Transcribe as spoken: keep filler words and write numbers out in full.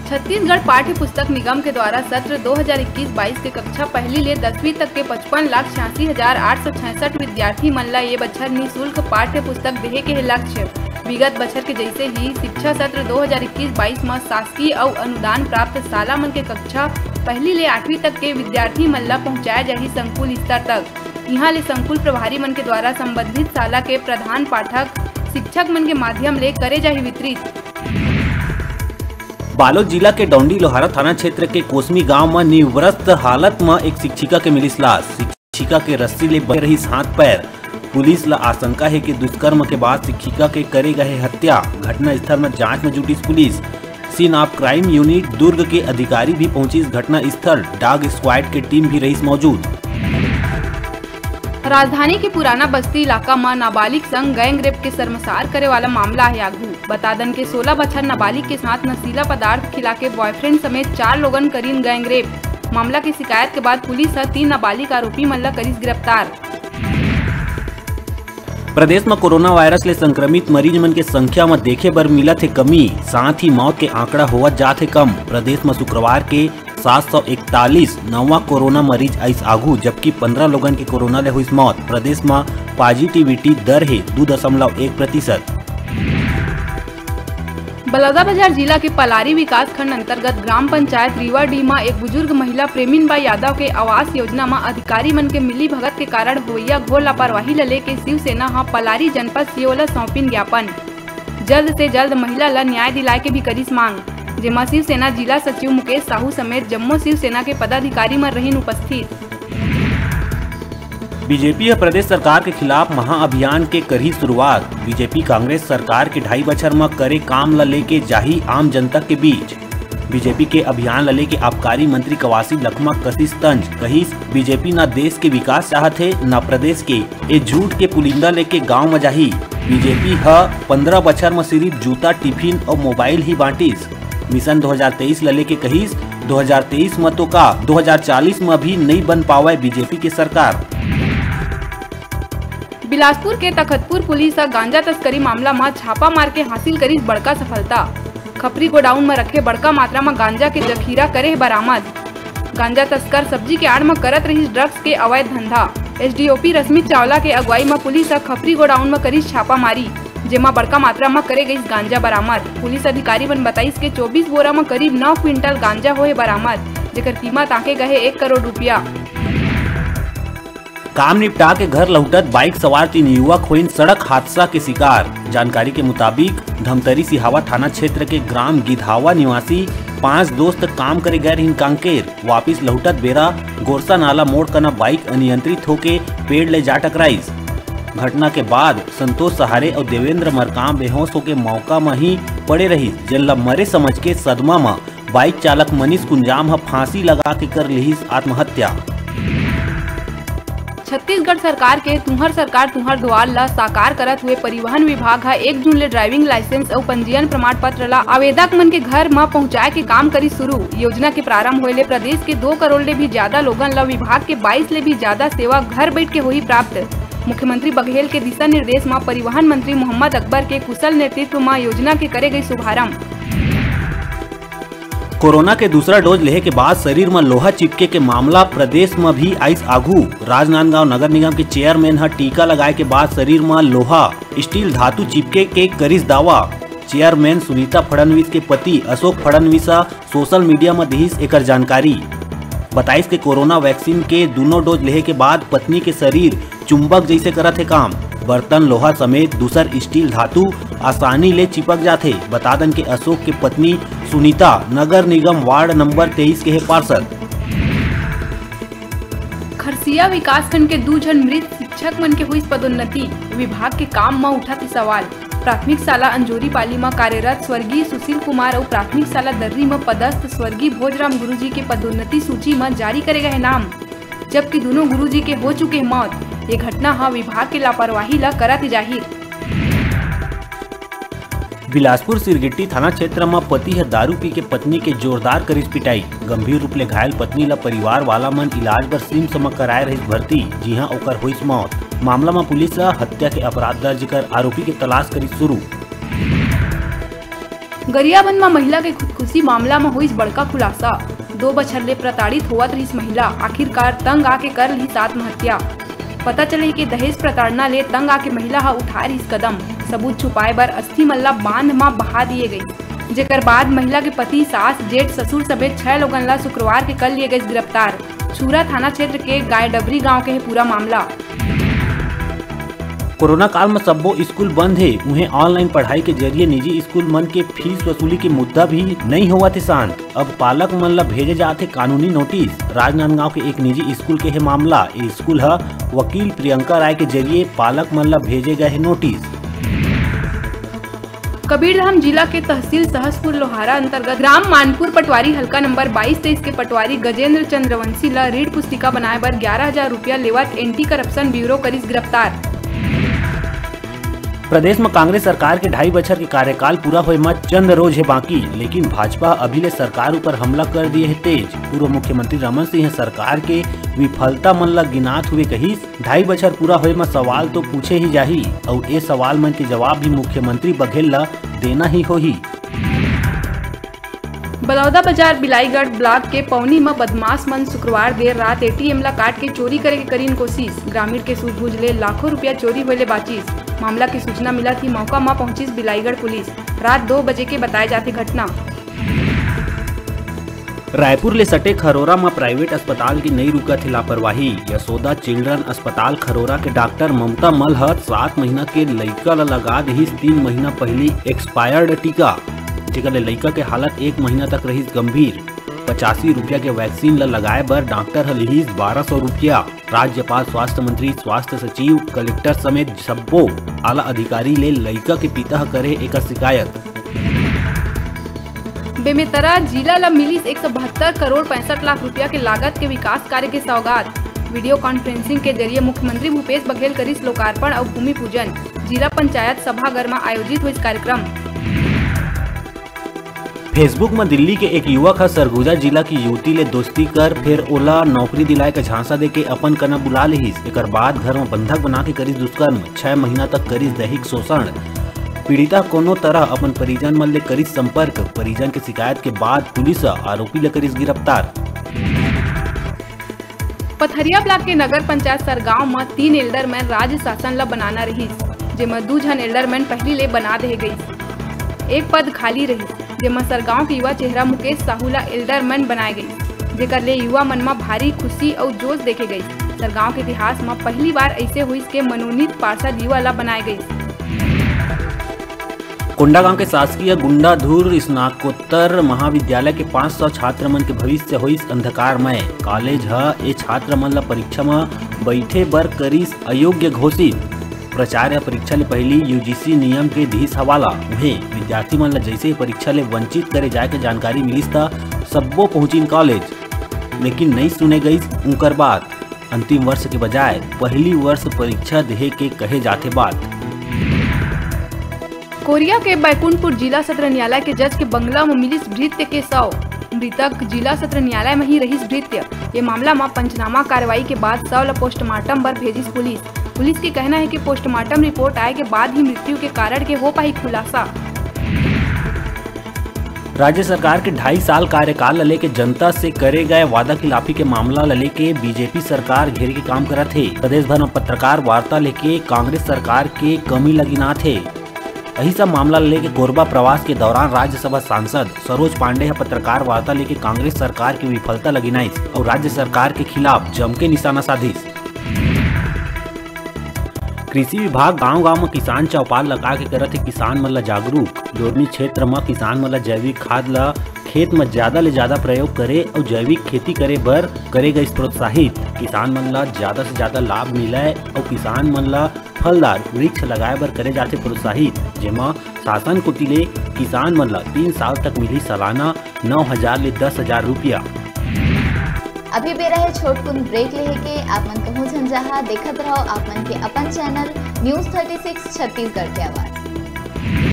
छत्तीसगढ़ पाठ्य पुस्तक निगम के द्वारा सत्र दो हज़ार इक्कीस बाईस के कक्षा पहली ले दसवीं तक के पचपन लाख छियासी हजार आठ सौ छियासठ विद्यार्थी मन ला ये बछर निःशुल्क पाठ्य पुस्तक देहे के लक्ष्य। विगत बछर के जैसे ही शिक्षा सत्र दो हज़ार इक्कीस बाईस में शासकीय और अनुदान प्राप्त शाला मन के कक्षा पहली ले आठवीं तक के विद्यार्थी मन ला पहुँचाया जाही संकुल स्तर तक। यहाँ ले संकुल प्रभारी मन के द्वारा संबंधित शाला के प्रधान पाठक शिक्षक मन के माध्यम ले करे जाही वितरित। बालोद जिला के डौंडी लोहारा थाना क्षेत्र के कोसमी गांव में निवृत्त हालत में एक शिक्षिका के मिलिस लाश। शिक्षिका के रस्सी ले बह रही हाथ पैर। पुलिस ला आशंका है कि दुष्कर्म के बाद शिक्षिका के करे गए हत्या। घटना स्थल में जांच में जुटी police. Scene of crime unit Durg के अधिकारी भी पहुंची इस घटना स्थल। डॉग स्क्वाड की टीम भी रही मौजूद। राजधानी के पुराना बस्ती इलाका में नाबालिग संग गैंग रेप के शर्मसार करे वाला मामला है आगू। बता दन के सोलह बछर नाबालिग के साथ नशीला पदार्थ खिला के बॉयफ्रेंड समेत चार लोगन करीन गैंग रेप। मामला की शिकायत के बाद पुलिस तीन नाबालिग आरोपी मन ला करीस गिरफ्तार। प्रदेश में कोरोना वायरस ले संक्रमित मरीज मन के संख्या में देखे बर मिलत है कमी। साथ ही मौत के आंकड़ा होवत जात है कम। प्रदेश में शुक्रवार के सात सौ इकतालीस नवा कोरोना मरीज आइस आगू, जबकि पंद्रह लोगन के कोरोना ले हुई मौत। प्रदेश में पॉजिटिविटी दर है दो दशमलव एक प्रतिशत। बलौदाबाजार जिला के पलारी विकास खंड अंतर्गत ग्राम पंचायत रीवाडीह में एक बुजुर्ग महिला प्रेमीन बाई यादव के आवास योजना में अधिकारी मन के मिली भगत के कारण होइया घोर लापरवाही ल लेके शिवसेना हा पलारी जनपद सीओ ला सौंपिन ज्ञापन। जल्द से जल्द महिला ला न्याय दिलाए के भी करिस मांग, जेमा शिवसेना जिला सचिव मुकेश साहू समेत जम्मू शिवसेना के पदाधिकारी मन रहीन उपस्थित। बीजेपी प्रदेश सरकार के खिलाफ महाअभियान के करी शुरुआत। बीजेपी कांग्रेस सरकार के ढाई बछर में करे काम ला लेके जाही आम जनता के बीच। बीजेपी के अभियान ला लेके आबकारी मंत्री कवासी लखमा कशिश तंज कहिस, बीजेपी न देश के विकास चाहत है न प्रदेश के। ए झूठ के पुलिंदा लेके गाँव में जाही। बीजेपी ह पंद्रह बछर में सिर्फ जूता टिफिन और मोबाइल ही बांटिस। मिशन दो हज़ार तेईस ला लेके कहिस, दो हज़ार तेईस में तो का दो हज़ार चालीस में भी नहीं बन पावे बीजेपी की सरकार। बिलासपुर के तखतपुर पुलिस गांजा तस्करी मामला में छापा मार के हासिल करी बड़का सफलता। खपरी गोडाउन में रखे बड़का मात्रा में गांजा के जखीरा करे बरामद। गांजा तस्कर सब्जी के आड़ में करत रही ड्रग्स के अवैध धंधा। एसडीओपी रश्मि चावला के अगुवाई में पुलिस खपरी गोडाउन में करी छापा मारी, जेमा बड़का मात्रा में करे गई गांजा बरामद। पुलिस अधिकारी मन बताइस के चौबीस बोरा में करीब नौ क्विंटल गांजा होए बरामद, जेकर कीमत आके गए एक करोड़ रुपया। काम निपटा के घर लौटत बाइक सवार तीन युवक हुईन सड़क हादसा के शिकार। जानकारी के मुताबिक धमतरी सिहावा थाना क्षेत्र के ग्राम गिधावा निवासी पांच दोस्त काम करे गए रहीन कांकेर। वापिस लौटत बेरा गोरसा नाला मोड़ कना बाइक अनियंत्रित होके पेड़ ले जा टकराइस। घटना के बाद संतोष सहारे और देवेंद्र मरकाम बेहोश होके मौका में ही पड़े रही, जिनला मरे समझ के सदमा में बाइक चालक मनीष कुंजाम फांसी लगा के कर लिहिस आत्महत्या। छत्तीसगढ़ सरकार के तुहर सरकार तुहर द्वार ला साकार करत हुए परिवहन विभाग हा एक जून ले ड्राइविंग लाइसेंस और पंजीयन प्रमाण पत्र ला आवेदक मन के घर में पहुंचाए के काम करी शुरू। योजना के प्रारंभ होए ले प्रदेश के दो करोड़ ले भी ज्यादा लोगन ला विभाग के बाईस ले भी ज्यादा सेवा घर बैठ के हुई प्राप्त। मुख्यमंत्री बघेल के दिशा निर्देश में परिवहन मंत्री मोहम्मद अकबर के कुशल नेतृत्व में योजना के करे गई शुभारम्भ। कोरोना के दूसरा डोज लेहे के बाद शरीर में लोहा चिपके के मामला प्रदेश में भी आइस आगू। राजनांदगांव नगर निगम के चेयरमैन ह टीका लगाए के बाद शरीर में लोहा स्टील धातु चिपके के करिस दावा। चेयरमैन सुनीता फडणवीस के पति अशोक फडणवीस सोशल मीडिया में दिहिस एकर जानकारी। बताइस के कोरोना वैक्सीन के दोनों डोज लेहे के बाद पत्नी के शरीर चुंबक जैसे करत है काम। बर्तन लोहा समेत दूसर स्टील धातु आसानी ले चिपक जाते। बता दन के अशोक के पत्नी सुनीता नगर निगम वार्ड नंबर तेईस के है पार्षद। खरसिया विकास खंड के दो जन मृत शिक्षक मन के हुई पदोन्नति। विभाग के काम में उठा थे सवाल। प्राथमिक शाला अंजोरी पाली में कार्यरत स्वर्गीय सुशील कुमार और प्राथमिक शाला दर्री में पदस्थ स्वर्गीय भोजराम गुरुजी के पदोन्नति सूची में जारी करे गए नाम, जबकि दोनों गुरुजी के हो चुके मौत। ये घटना हा विभाग के लापरवाही ला करत जाहिर। बिलासपुर सिरगिट्टी थाना क्षेत्र में पति है दारू पी के पत्नी के जोरदार करिस पिटाई। गंभीर रूप ले घायल पत्नी ला परिवार वाला मन इलाज बर सिम्स में कराए रही भर्ती, जी हां ओकर हुई मौत। मामला में पुलिस हत्या के अपराध दर्ज कर आरोपी के तलाश करी शुरू। गरियाबंद में महिला के खुदकुशी मामला में हुई बड़का खुलासा। दो बछर ले प्रताड़ित होवत रही महिला आखिरकार तंग आके कर ली आत्महत्या। पता चले कि दहेज प्रताड़ना ले तंग आके महिला हा उठा रही कदम। सबूत छुपाए बर अस्थि मल्ला बांध में बहा दिए गई, जेकर बाद महिला के पति, सास, जेठ, ससुर समेत छह लोगन ला शुक्रवार के कर लिए गए गिरफ्तार। छूरा थाना क्षेत्र के गायडबरी गांव के है पूरा मामला। कोरोना काल में सब्बो स्कूल बंद है, उन्हें ऑनलाइन पढ़ाई के जरिए निजी स्कूल मन के फीस वसूली के मुद्दा भी नहीं हुआ थे शांत। अब पालक मन ला भेजे जाते कानूनी नोटिस। राजनांदगांव के एक निजी स्कूल के है मामला। ये स्कूल है वकील प्रियंका राय के जरिए पालक मन ला भेजे गए है नोटिस। कबीरधाम जिला के तहसील सहसपुर लोहारा अंतर्गत ग्राम मानपुर पटवारी हल्का नंबर बाईस तेईस के पटवारी गजेंद्र चंद्रवंशी ला ऋण पुस्तिका बनाए बर ग्यारह हजार रूपया लेवत एंटी करप्शन ब्यूरो करिस गिरफ्तार। प्रदेश में कांग्रेस सरकार के ढाई बछर के कार्यकाल पूरा होए में चंद रोज है बाकी, लेकिन भाजपा अभी ले सरकार ऊपर हमला कर दिए है तेज। पूर्व मुख्यमंत्री रमन सिंह सरकार के विफलता मन ला गिनात हुए कहिस, ढाई बछर पूरा होए में सवाल तो पूछे ही जाही और ये सवाल मन के जवाब भी मुख्यमंत्री बघेल ला देना ही होही। बलौदा बाजार बिलाईगढ़ ब्लॉक के पौनी में बदमाश मन शुक्रवार देर रात एटीएम ला काट के चोरी करे के करीन कोशिश। ग्रामीण के सूझबूझ ले लाखों रुपया चोरी होले बाचिस। मामला की सूचना मिला थी, मौका में पहुंची बिलाईगढ़ पुलिस। रात दो बजे के बताए जाते घटना। रायपुर ले सटे खरोरा में प्राइवेट अस्पताल की नहीं रुका थी लापरवाही। यशोदा चिल्ड्रन अस्पताल खरोरा के डॉक्टर ममता मलहत सात महीना के लड़का ला लगा दी तीन महीना पहले एक्सपायर्ड टीका, जेकर ले लड़का के हालत एक महीना तक रही गंभीर। पचासी रुपया के वैक्सीन ला लगाए बर डॉक्टर हल रहीस बारह सौ रुपया। राज्यपाल, स्वास्थ्य मंत्री, स्वास्थ्य सचिव, कलेक्टर समेत सब्बो आला अधिकारी ले लड़का के पिता करे एक शिकायत। बेमेतरा जिला ला मिली एक सौ बहत्तर करोड़ पैंसठ लाख रुपया के लागत के विकास कार्य के सौगात। वीडियो कॉन्फ्रेंसिंग के जरिए मुख्यमंत्री भूपेश बघेल करिस लोकार्पण और भूमि पूजन। जिला पंचायत सभागार में आयोजित हुई कार्यक्रम। फेसबुक में दिल्ली के एक युवक है सरगुजा जिला की युवती ले दोस्ती कर फिर ओला नौकरी दिलाए का झांसा दे के अपन कना बुला लिहिस। एक बाद घर में बंधक बना के करिस दुष्कर्म। छह महीना तक करिस दैहिक शोषण। पीड़िता कोनो तरह अपन परिजन मन ले करिस संपर्क। परिजन के शिकायत के बाद पुलिस आरोपी ले करिस गिरफ्तार। पथरिया ब्लॉक के नगर पंचायत सरगांव में तीन एल्डरमैन राज्य शासन ला बनाना रहीस, जेमा दू झन एल्डरमैन पहली ले बना दे गई। एक पद खाली रही, जेमा सरगांव के युवा चेहरा मुकेश साहू ला एल्डरमैन बनाए गई, जेकर ले युवा मन में भारी खुशी और जोश देखे गई। सरगांव के इतिहास में पहली बार ऐसे हुई के मनोनीत पार्षद युवा ला बनाए गई। कोंडागांव के शासकीय गुंडाधुर स्नातकोत्तर महाविद्यालय के पाँच सौ छात्र मन के भविष्य हुई अंधकारमय। कॉलेज है ये छात्र मन ला परीक्षा में बैठे बर करिस अयोग्य घोषित। प्राचार्य परीक्षा ले पहली यूजीसी नियम के दिस हवाला। उन्हें विद्यार्थी मन ला जैसे ही परीक्षा ले वंचित करे जाए के जानकारी मिलिस था सब्बो पहुंची कॉलेज, लेकिन नहीं सुने गई उनकर बात। अंतिम वर्ष के बजाय पहली वर्ष परीक्षा देहे के कहे जाते बात। कोरिया के बैकुंठपुर जिला सत्र न्यायालय के जज के बंगला में मिलिस भृत्य के शव। मृतक जिला सत्र न्यायालय में ही रहीस भृत्य। ये मामला में पंचनामा कार्रवाई के बाद शव ला पोस्टमार्टम पर भेजिस पुलिस। पुलिस के कहना है कि पोस्टमार्टम रिपोर्ट आए के बाद ही मृत्यु के कारण के हो पाई खुलासा। राज्य सरकार के ढाई साल कार्यकाल लले के जनता से करे गए वादा खिलाफी के मामला लले के बीजेपी सरकार घेरे के काम करत है। प्रदेश भर में पत्रकार वार्ता लेके कांग्रेस सरकार के कमी लगिना थे। यही सब मामला लेके कोरबा प्रवास के दौरान राज्यसभा सांसद सरोज पांडे पत्रकार वार्ता लेके कांग्रेस सरकार की विफलता लगिनाइस और राज्य सरकार के खिलाफ जम के निशाना साधिस। कृषि विभाग गांव-गांव में किसान चौपाल लगा के करत है किसान मन ला जागरूक। जोरनी क्षेत्र में किसान मन ला जैविक खाद ला खेत में ज्यादा ले ज्यादा प्रयोग करे और जैविक खेती करे बर करे गई प्रोत्साहित। किसान मन ला ज्यादा से ज्यादा लाभ मिले और किसान मन ला फलदार वृक्ष लगाए बर करे जाते प्रोत्साहित, जेमा शासन कोती ले किसान मन ला तीन साल तक मिली सालाना नौ हजार ले दस हजार रुपया। अभी भी रहे छोटकुन ब्रेक लेहे के आप मन कहूँ झंझाहा देखत रहो आप मन के अपन channel news thirty six Chhattisgarh के आवाज।